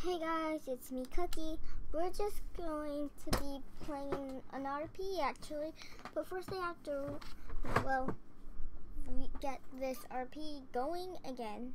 Hey guys, it's me, Cookie. We're just going to be playing an RP actually, but first I have to, get this RP going again.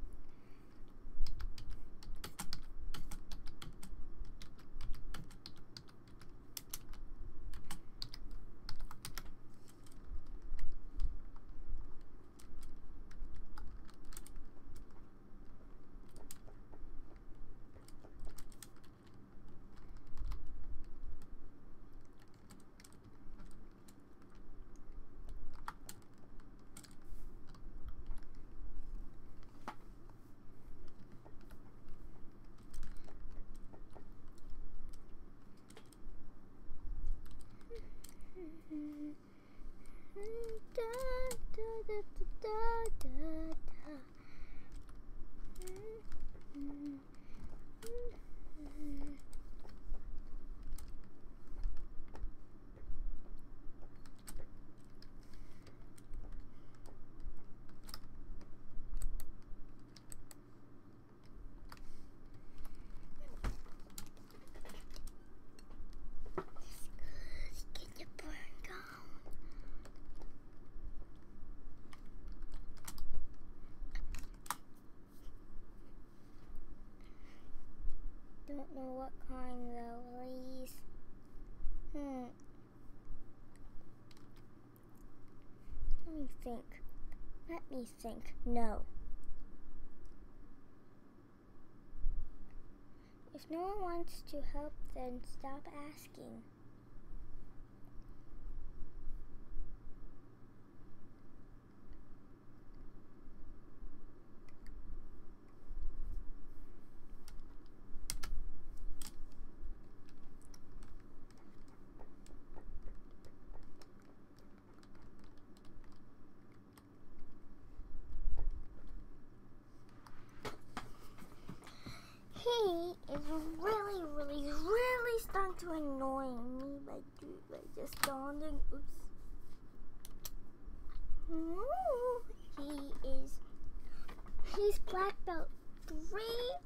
Don't know what kind though, please. Let me think. No. If no one wants to help, then stop asking. He is really starting to annoy me by just dawning. Oops. He's black belt 3.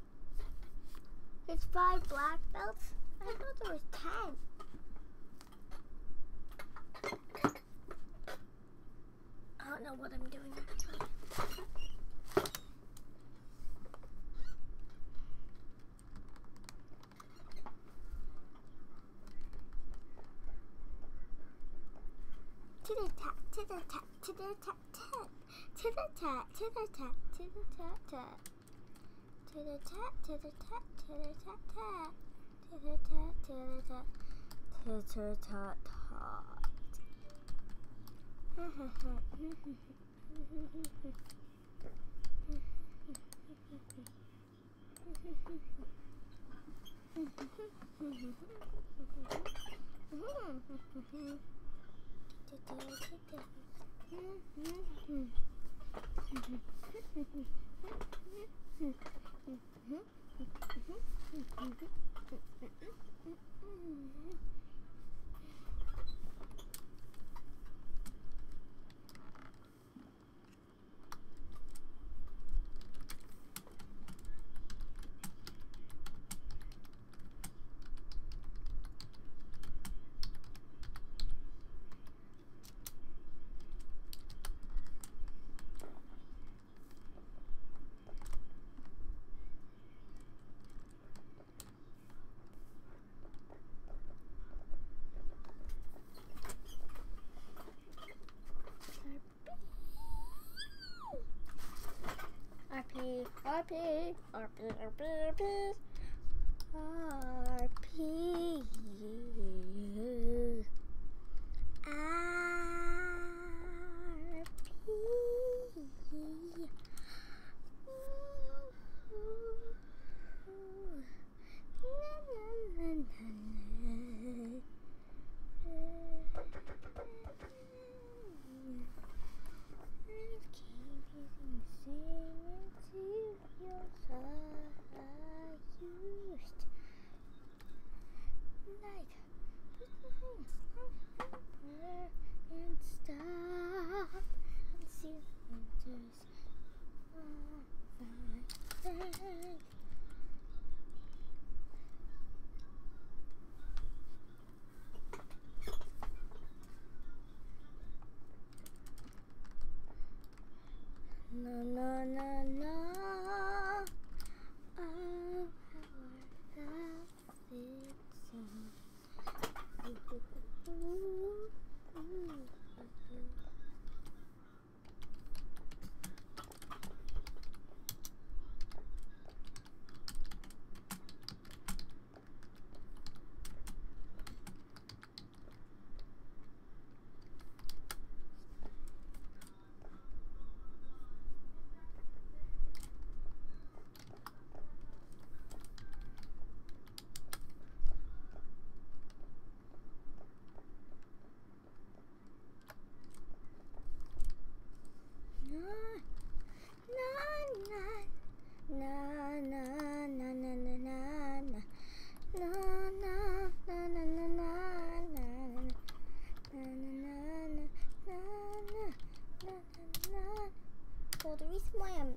It's 5 black belts. I thought there was 10. I don't know what I'm doing actually.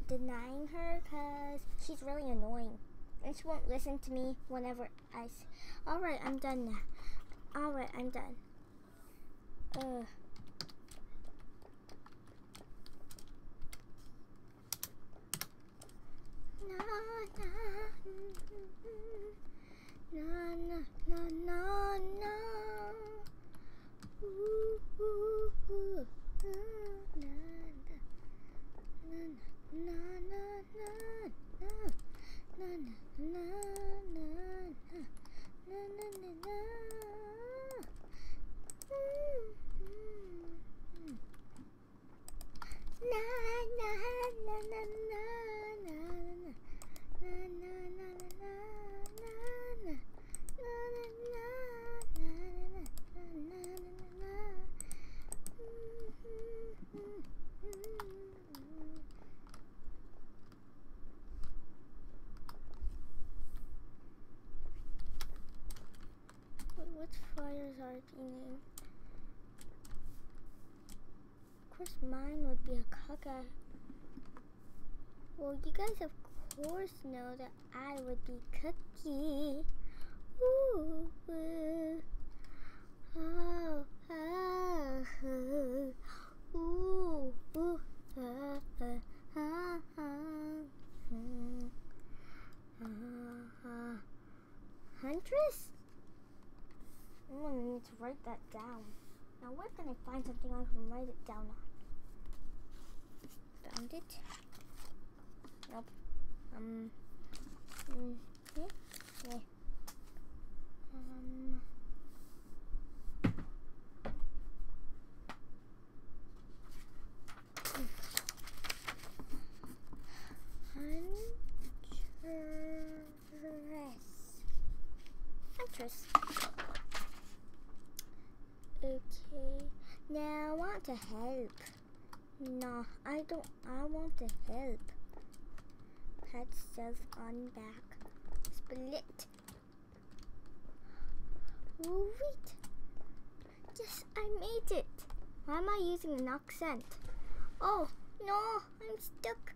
denying her because she's really annoying. And she won't listen to me whenever I say, alright, I'm done now. Alright, I'm done. Na na na na na. Ooh, ooh, ooh. Na na na na na na na na na na na. Na na na na na na. What flyers are being? Of course, mine would be a caca. Well, you guys of course know that I would be Cookie. Ooh, ooh. Oh, oh, oh. Ooh, ooh, Huntress? I'm gonna need to write that down. Now where can I find something I can write it down on? Found it? Nope. Okay. Huntress. Okay. Now I want to help. No, I don't. I want to help. Pet says on back. Split. Wait. Yes, I made it. Why am I using an accent? Oh, no, I'm stuck.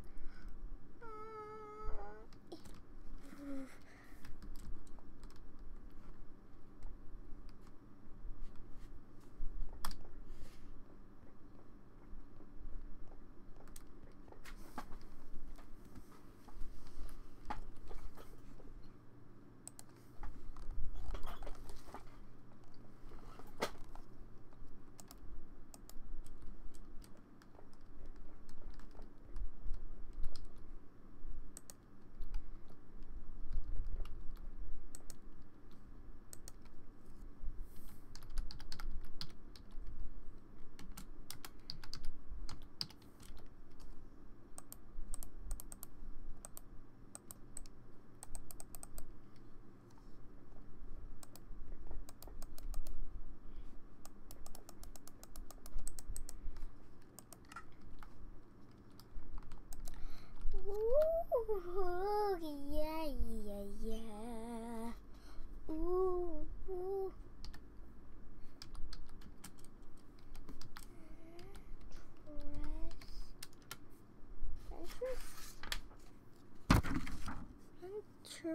Ooh, yeah, yeah, yeah. Ooh, ooh. Hunter.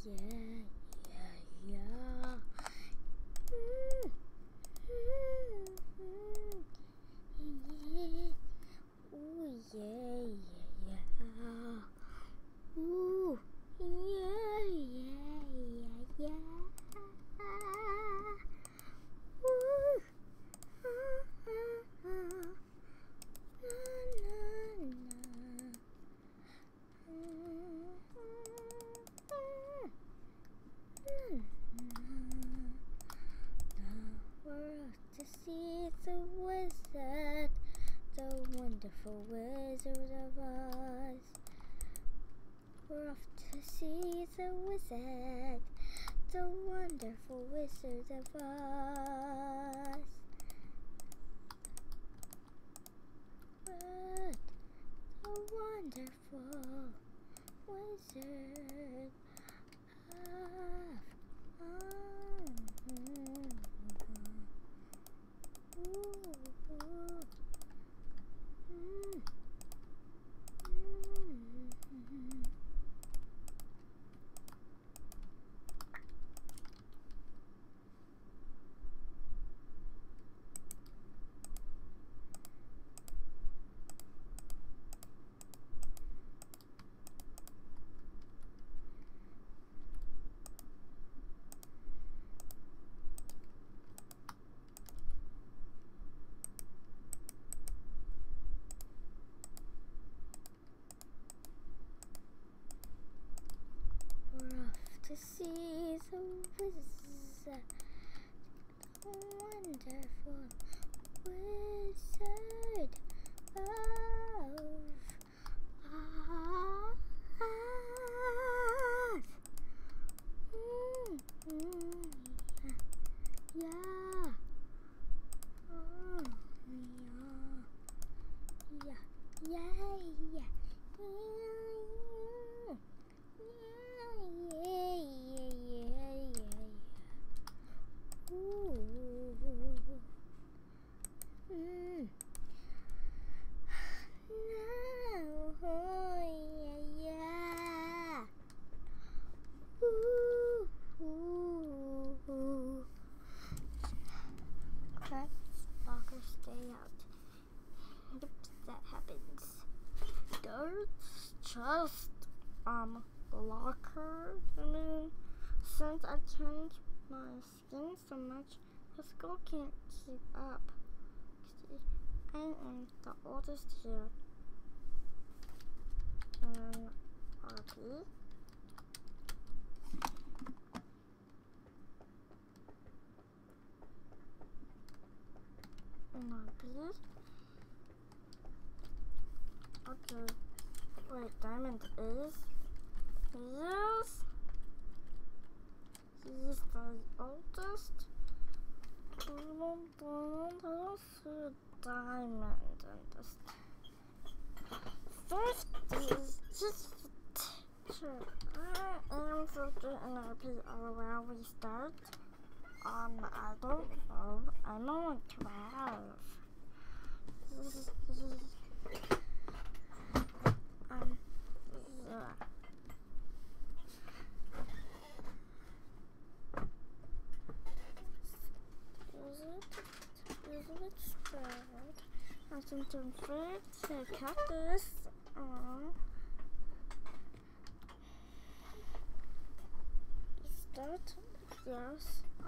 To see the wizard, the wonderful Wizard of Oz. We're off to see the wizard, the wonderful Wizard of Oz. But the wonderful Wizard of Oz. To see the wizard, the wonderful Wizard of Oz. Yeah. Lockers stay out. Yep, that happens. There's just locker. I mean, since I changed my skin so much, the school can't keep up. See, I am the oldest here. RP. Okay. Wait, Diamond is? Yes. He's the oldest. I don't see Diamond in this. First is just teacher. I am Filter and RP are where we start. I don't know. I'm only 12. Yeah. Is it spread? I think I'm afraid to cactus. Start. Yes.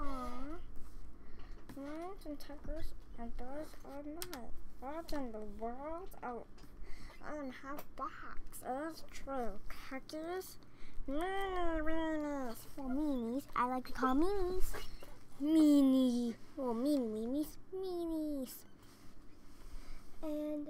Lions and tigers and bears are not. What in the world? Oh, I am half box. That's true. Cactus? Meanies. Well, meanies. I like to call meanies. Meanie. Well, meanies. And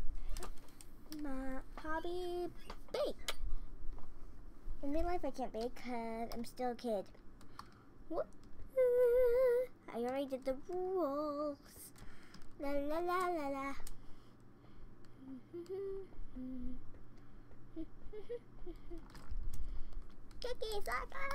my hobby, bake. In real life, I can't bake because I'm still a kid. What? I already did the rules. La la la la la. Cookie Saga.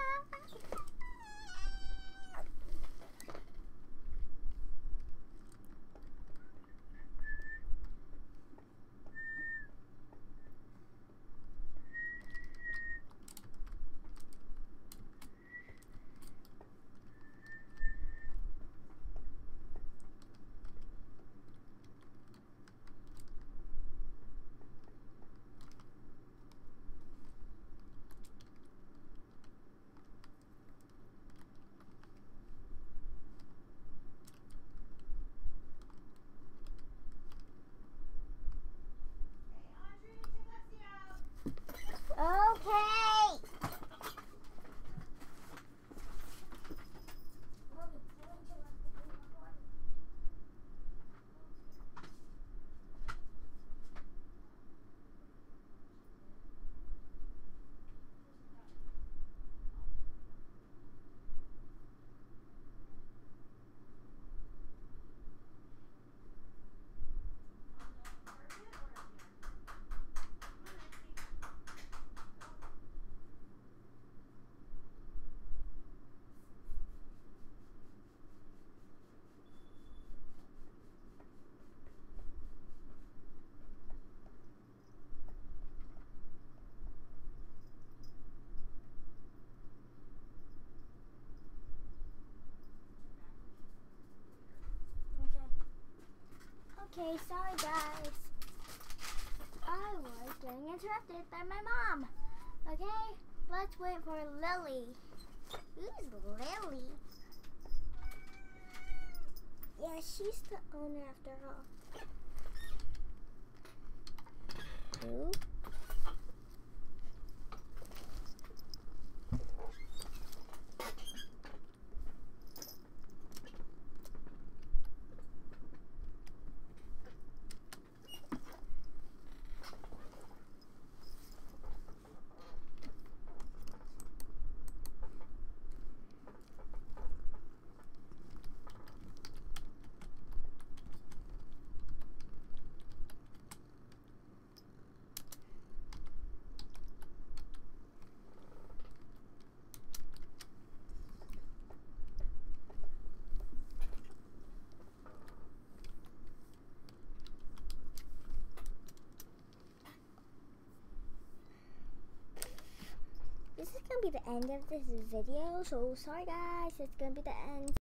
getting interrupted by my mom. Okay, let's wait for Lily. Who's Lily? Yeah, she's the owner after all. Who? This is gonna be the end of this video, so sorry guys, it's gonna be the end.